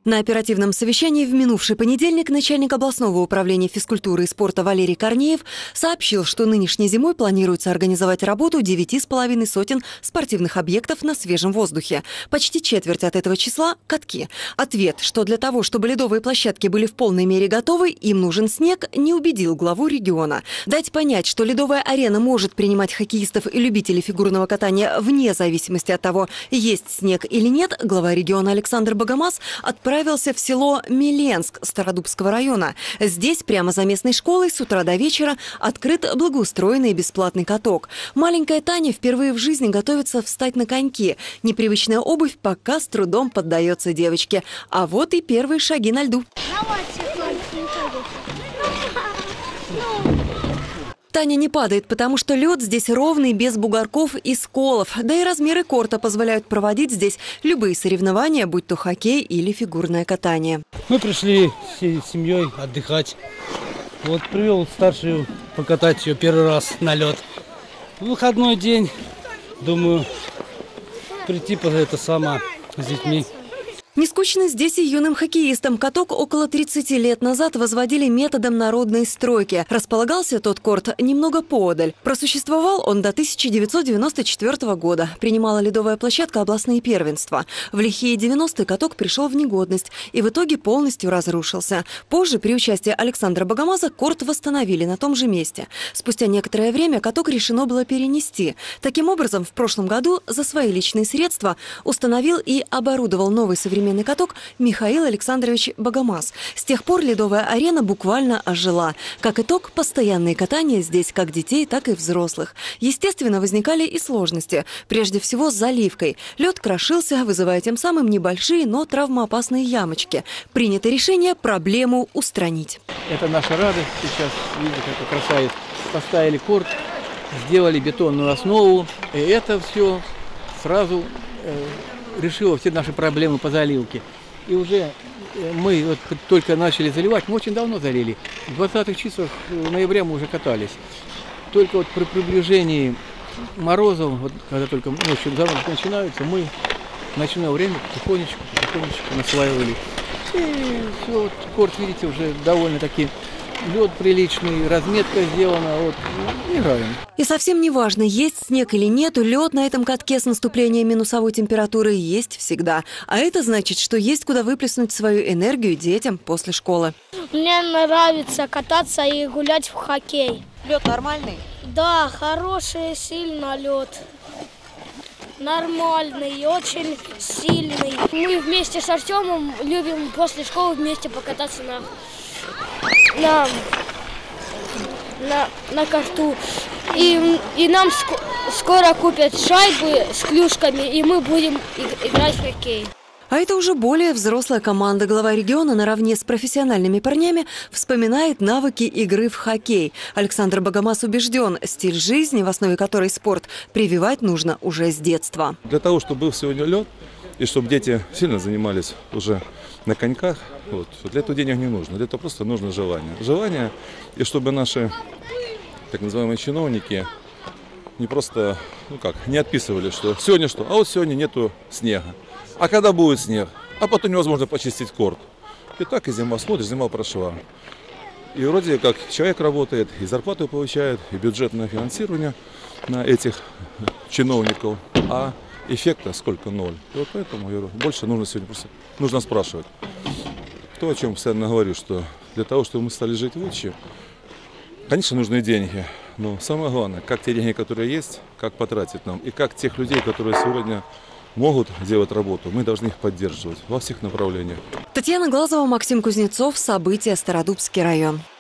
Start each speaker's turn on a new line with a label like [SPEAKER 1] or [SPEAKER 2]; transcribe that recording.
[SPEAKER 1] На оперативном совещании в минувший понедельник начальник областного управления физкультуры и спорта Валерий Корнеев сообщил, что нынешней зимой планируется организовать работу 9,5 сотен спортивных объектов на свежем воздухе. Почти четверть от этого числа – катки. Ответ, что для того, чтобы ледовые площадки были в полной мере готовы, им нужен снег, не убедил главу региона. Дать понять, что ледовая арена может принимать хоккеистов и любителей фигурного катания вне зависимости от того, есть снег или нет, глава региона Александр Богомаз отправился в село Миленск Стародубского района. Здесь, прямо за местной школой, с утра до вечера открыт благоустроенный бесплатный каток. Маленькая Таня впервые в жизни готовится встать на коньки. Непривычная обувь пока с трудом поддается девочке. А вот и первые шаги на льду. Таня не падает, потому что лед здесь ровный, без бугорков и сколов. Да и размеры корта позволяют проводить здесь любые соревнования, будь то хоккей или фигурное катание.
[SPEAKER 2] Мы пришли с семьей отдыхать. Вот привел старшую покатать ее первый раз на лед. Выходной день, думаю, прийти с детьми.
[SPEAKER 1] Не скучно здесь и юным хоккеистам. Каток около 30 лет назад возводили методом народной стройки. Располагался тот корт немного поодаль. Просуществовал он до 1994 года. Принимала ледовая площадка областные первенства. В лихие 90-е каток пришел в негодность и в итоге полностью разрушился. Позже при участии Александра Богомаза корт восстановили на том же месте. Спустя некоторое время каток решено было перенести. Таким образом, в прошлом году за свои личные средства установил и оборудовал новый современный каток Михаил Александрович Богомаз. С тех пор ледовая арена буквально ожила. Как итог, постоянные катания здесь как детей, так и взрослых. Естественно, возникали и сложности. Прежде всего с заливкой. Лед крошился, вызывая тем самым небольшие, но травмоопасные ямочки. Принято решение проблему устранить.
[SPEAKER 3] Это наша радость. Сейчас, видите, как красавец. Поставили корт, сделали бетонную основу. И это все сразу решило все наши проблемы по заливке. И уже мы вот только начали заливать, мы очень давно залили. В 20-х числах ноября мы уже катались. Только вот при приближении морозов, вот когда только ночью заморозки начинаются, мы в ночное время потихонечку насваивали. И все, вот, корт, видите, уже довольно-таки лед приличный, разметка сделана, вот, играем.
[SPEAKER 1] И совсем не важно, есть снег или нет, лед на этом катке с наступлением минусовой температуры есть всегда. А это значит, что есть куда выплеснуть свою энергию детям после школы.
[SPEAKER 4] Мне нравится кататься и гулять в хоккей.
[SPEAKER 1] Лед нормальный?
[SPEAKER 4] Да, хороший, сильный лед. Нормальный, очень сильный. Мы вместе с Артемом любим после школы вместе покататься на карту. И нам скоро купят шайбы с клюшками, и мы будем играть в хоккей.
[SPEAKER 1] А это уже более взрослая команда. Глава региона наравне с профессиональными парнями вспоминает навыки игры в хоккей. Александр Богомаз убежден, стиль жизни, в основе которой спорт, прививать нужно уже с детства.
[SPEAKER 5] Для того, чтобы был сегодня лед, и чтобы дети сильно занимались уже на коньках, вот, для этого денег не нужно. Для этого просто нужно желание. Желание, и чтобы наши так называемые чиновники не просто, не отписывали, что сегодня что, а вот сегодня нету снега. А когда будет снег? А потом невозможно почистить корт. И так и зима, смотришь, зима прошла. И вроде как человек работает, и зарплату получает, и бюджетное финансирование на этих чиновников. А эффекта сколько? Ноль. И вот поэтому, я говорю, больше нужно сегодня просто нужно спрашивать. То, о чем постоянно говорю, что для того, чтобы мы стали жить лучше, конечно, нужны деньги. Но самое главное, как те деньги, которые есть, как потратить нам. И как тех людей, которые сегодня могут делать работу, мы должны их поддерживать во всех направлениях.
[SPEAKER 1] Татьяна Глазова, Максим Кузнецов. События. Стародубский район.